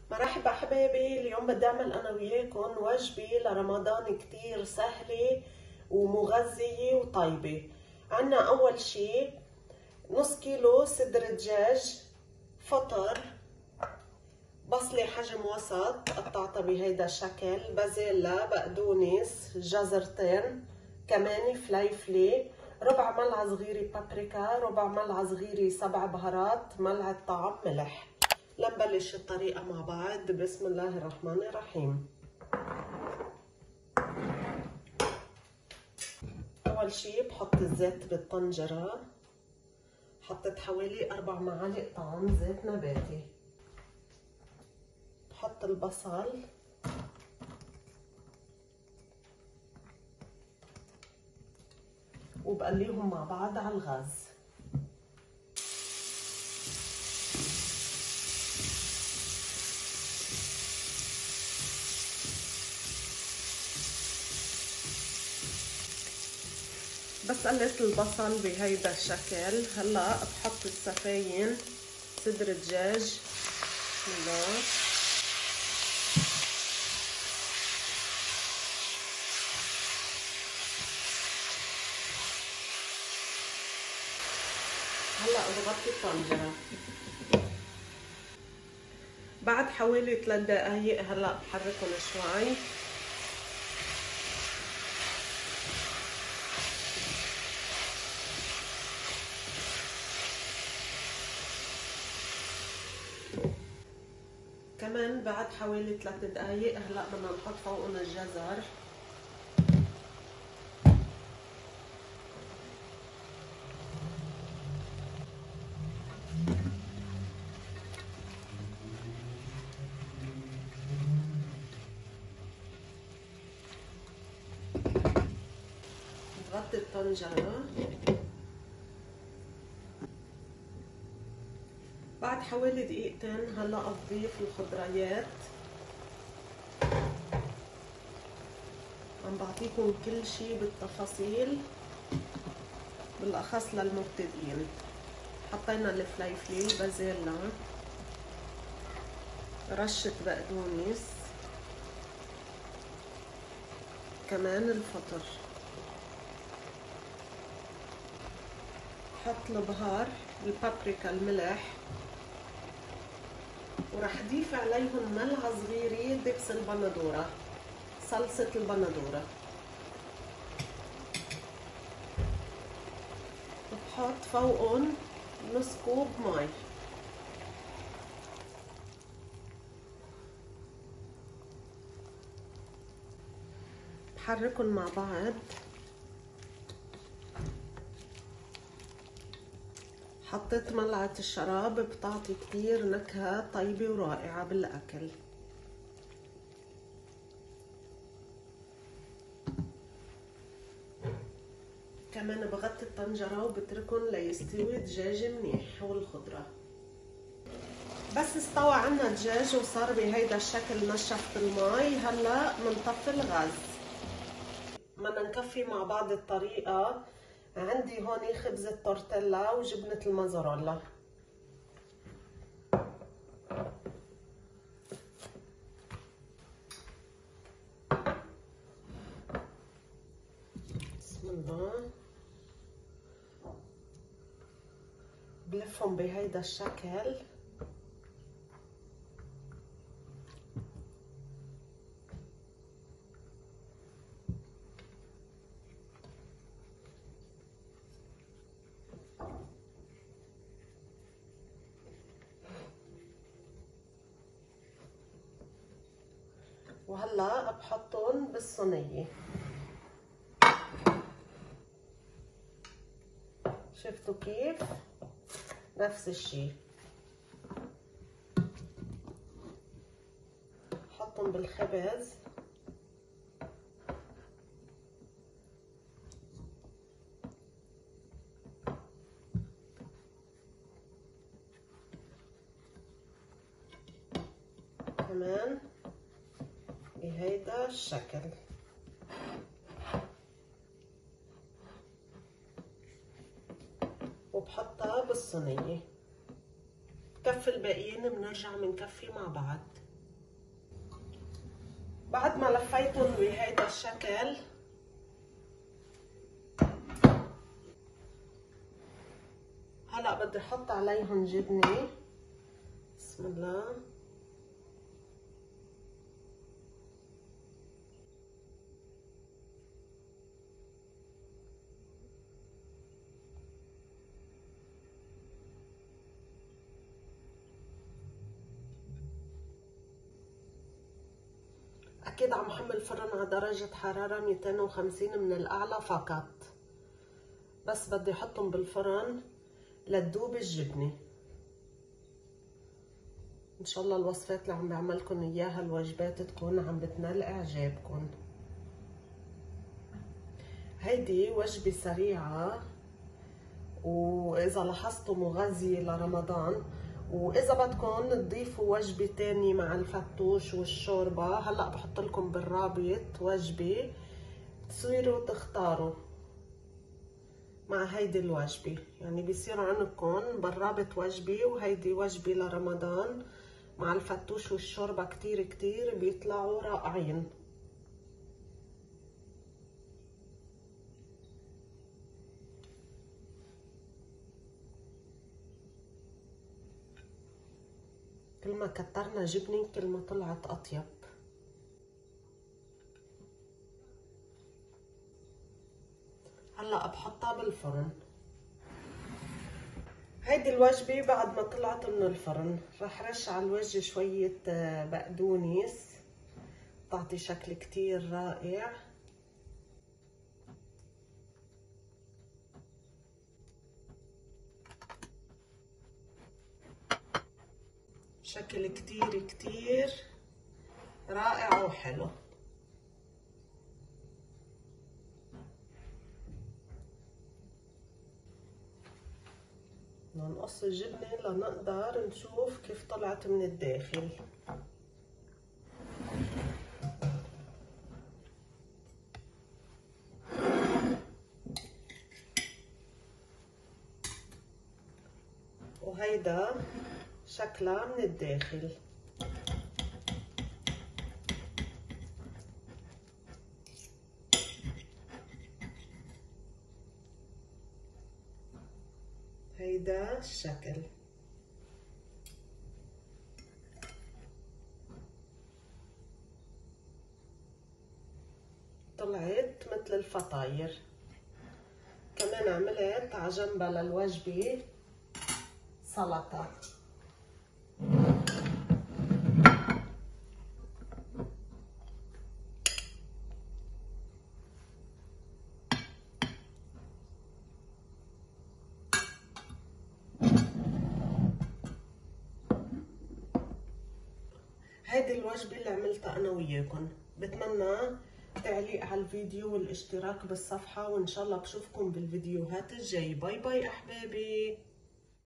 مرحبا حبايبي، اليوم بدي اعمل انا وياكم وجبه لرمضان كتير سهله ومغذيه وطيبه. عنا اول شي نص كيلو صدر دجاج، فطر، بصله حجم وسط قطعتها بهيدا الشكل، بازيلا، بقدونس، جزرتين، كمان فليفله، ربع ملعقه صغيره بابريكا، ربع ملعقه صغيره سبع بهارات، ملعقه طعم ملح. لنبلش الطريقة مع بعض. بسم الله الرحمن الرحيم. أول شي بحط الزيت بالطنجرة، حطيت حوالي 4 معالق طعام زيت نباتي. بحط البصل، وبقليهم مع بعض على الغاز. بس قليت البصل بهيدا الشكل. هلا بحط السفاين، صدر الدجاج، بسم الله، هلا بغطي الطنجرة. بعد حوالي 3 دقايق هلا بحركهم شوي. كمان بعد حوالي 3 دقايق هلا بدنا نحط فوقهم الجزر. نغطي الطنجرة. بعد حوالي دقيقتين هلا اضيف الخضريات. عم بعطيكم كل شي بالتفاصيل، بالاخص للمبتدئين. حطينا الفليفله، البازيلا، رشة بقدونس، كمان الفطر. حط البهار، البابريكا، الملح، وراح اضيف عليهم ملعقة صغيرة دبس البندورة، صلصة البندورة. بحط فوقهم نص كوب مي. بحركهم مع بعض. حطيت ملعقة الشراب، بتعطي كتير نكهة طيبة ورائعة بالأكل. كمان بغطي الطنجرة وبتركن ليستوي دجاج منيح والخضرة. بس استوى عنا الدجاج وصار بهيدا الشكل، نشفت المي. هلا منطفي الغاز. بدنا نكفي مع بعض الطريقة. عندي هون خبز التورتيلا وجبنة الموزاريلا. بسم الله. بلفهم بهيدا الشكل. وهلا بحطهم بالصينية. شفتوا كيف؟ نفس الشي. حطهم بالخبز. كمان بهيدا الشكل. وبحطها بالصينية. كف الباقيين بنرجع بنكفي مع بعض. بعد ما لفيتهم بهيدا الشكل هلا بدي احط عليهم جبنه. بسم الله. اكيد عم حمل الفرن على درجة حرارة 250 من الاعلى فقط، بس بدي احطهم بالفرن لتذوب الجبنة. ان شاء الله الوصفات اللي عم بعملكم اياها الوجبات تكون عم بتنال اعجابكم. هيدي وجبة سريعة، واذا لاحظتوا مغذية لرمضان. واذا بدكم تضيفوا وجبة تانية مع الفتوش والشوربة، هلا بحط لكم بالرابط وجبة تصيروا تختاروا مع هيدي الوجبة، يعني بيصير عندكم بالرابط وجبة، وهيدي وجبة لرمضان مع الفتوش والشوربة كتير بيطلعوا رائعين. كل ما كترنا جبنة كل ما طلعت أطيب. هلا بحطها بالفرن. هيدي الوجبة بعد ما طلعت من الفرن رح رش على الوجه شوية بقدونس، تعطي شكل كتير رائع. شكل كتير رائع وحلو. نقص الجبنة لنقدر نشوف كيف طلعت من الداخل. وهيدا شكلها من الداخل. هيدا الشكل. طلعت مثل الفطاير. كمان عملت على جنبها للوجبة سلطة. هيدي الوجبة اللي عملتها أنا وياكم. بتمنى تعليق على الفيديو والاشتراك بالصفحة، وإن شاء الله بشوفكم بالفيديوهات الجاية. باي باي أحبابي.